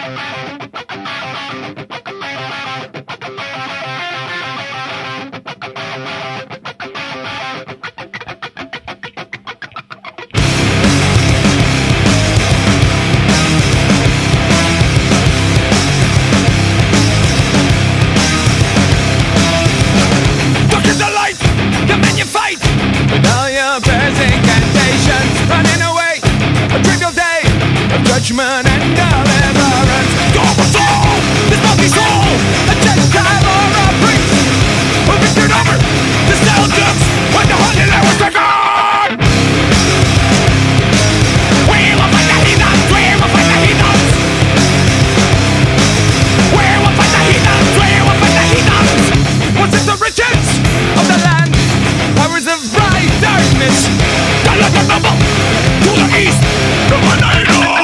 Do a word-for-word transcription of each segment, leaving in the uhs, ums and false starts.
Judgment and deliverance. Go for soul, this monkey soul, a Gentile or a priest, who can turn over the Celtics when the Holy Land was taken. We will fight the heathens, we will fight the heathens. We will fight the heathens, we will fight the heathens. Once it's the riches of the land, powers of bright darkness, the land of noble to the east, the one I know.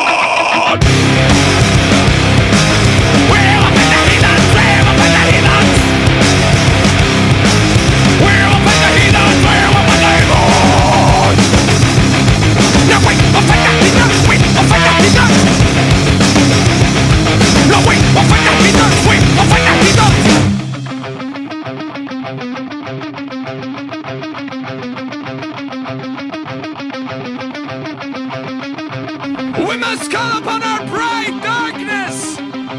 We must call upon our bright darkness.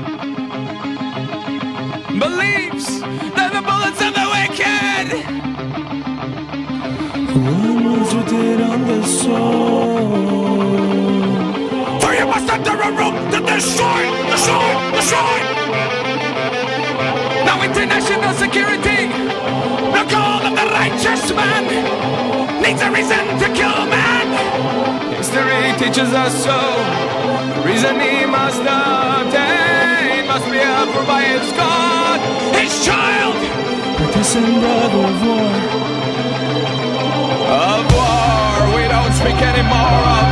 Beliefs that the bullets of the wicked. Wounds rooted on the soul. For you must enter a room to destroy, destroy, destroy. Now international security, the call of the righteous man, needs a reason to kill man. History teaches us so. The reason he must obtain must be approved by his God, his child. Partisan brother of war. Of war, we don't speak anymore of